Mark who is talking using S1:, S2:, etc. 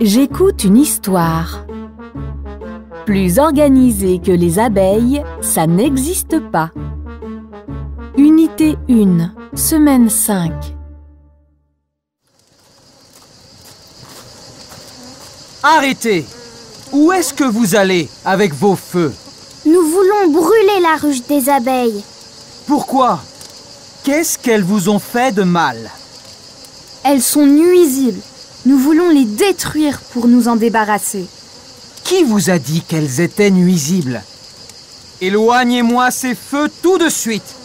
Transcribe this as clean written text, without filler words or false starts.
S1: J'écoute une histoire. Plus organisée que les abeilles, ça n'existe pas. Unité 1, semaine 5.
S2: Arrêtez! Où est-ce que vous allez avec vos feux?
S3: Nous voulons brûler la ruche des abeilles.
S2: Pourquoi? Qu'est-ce qu'elles vous ont fait de mal?
S1: Elles sont nuisibles. Nous voulons les détruire pour nous en débarrasser.
S2: Qui vous a dit qu'elles étaient nuisibles? Éloignez-moi ces feux tout de suite!